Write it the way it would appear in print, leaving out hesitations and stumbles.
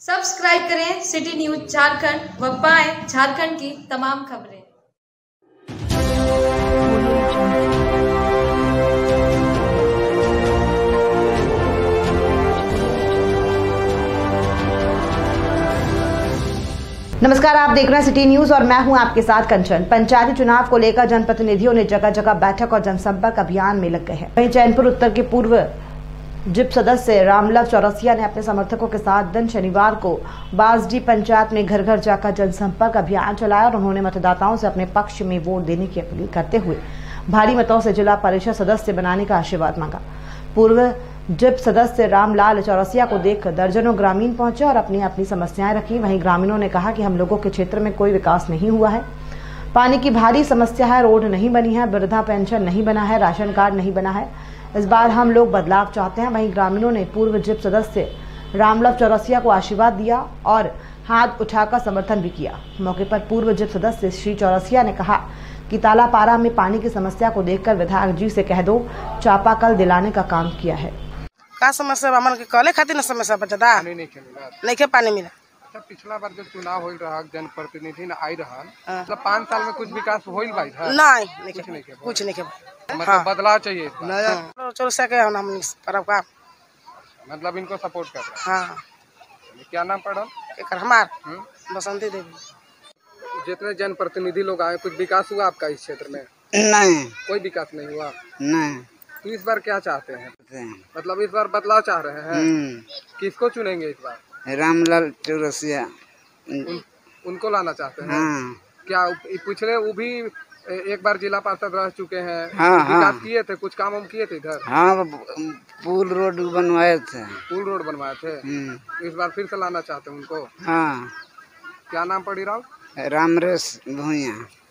Subscribe करें city news Jharkhand व पाएं झारखंड की तमाम खबरें। नमस्कार, आप देख रहे हैं सिटी न्यूज और मैं हूं आपके साथ कंचन। पंचायती चुनाव को लेकर जनप्रतिनिधियों ने जगह जगह बैठक और जनसंपर्क अभियान में लग गए हैं। वहीं चैनपुर उत्तर के पूर्व जिप सदस्य रामलव चौरसिया ने अपने समर्थकों के साथ दिन शनिवार को बासडी पंचायत में घर घर जाकर जनसंपर्क अभियान चलाया और उन्होंने मतदाताओं से अपने पक्ष में वोट देने की अपील करते हुए भारी मतों से जिला परिषद सदस्य बनाने का आशीर्वाद मांगा। पूर्व जिप सदस्य रामलाल चौरसिया को देखकर दर्जनों ग्रामीण पहुंचे और अपनी अपनी समस्याएं रखी। वहीं ग्रामीणों ने कहा कि हम लोगों के क्षेत्र में कोई विकास नहीं हुआ है, पानी की भारी समस्या है, रोड नहीं बनी है, वृद्धा पेंशन नहीं बना है, राशन कार्ड नहीं बना है। इस बार हम लोग बदलाव चाहते हैं। वहीं ग्रामीणों ने पूर्व जिप सदस्य रामलव चौरसिया को आशीर्वाद दिया और हाथ उठाकर समर्थन भी किया। मौके पर पूर्व जिप सदस्य श्री चौरसिया ने कहा कि तालापारा में पानी की समस्या को देखकर विधायक जी से कह दो चापाकल दिलाने का काम किया है। का समस्या हमन के कले खातिर न समस्या बचदा नहीं के पानी मिला। अच्छा, पिछला बार जब चुनाव होई रहा जनप्रतिनिधि न आई रहा मतलब 5 साल में कुछ विकास होइल भाई नहीं कुछ नहीं के मतलब बदलाव चाहिए नया चौरसिया के हम परब का मतलब इनको सपोर्ट कर रहे हां। हैं। क्या नाम पड़ा एकर हमार बसंती देवी। जितने जनप्रतिनिधि लोग आए कुछ विकास हुआ आपका इस क्षेत्र में? नहीं, कोई विकास नहीं हुआ। नहीं। तो इस बार क्या चाहते हैं? मतलब इस बार बदलाव चाह रहे हैं। किसको चुनेंगे इस बार? रामलाल चौरसिया उनको लाना चाहते हैं। क्या पिछले वो भी एक बार जिला पार्षद रह चुके हैं। विकास किए थे, कुछ काम हम किए थे इधर। हाँ, पुल रोड बनवाए थे। पुल रोड बनवाए थे। इस बार फिर से लाना चाहते हैं उनको। हाँ। क्या नाम पड़ी राव? रामरेश भूया।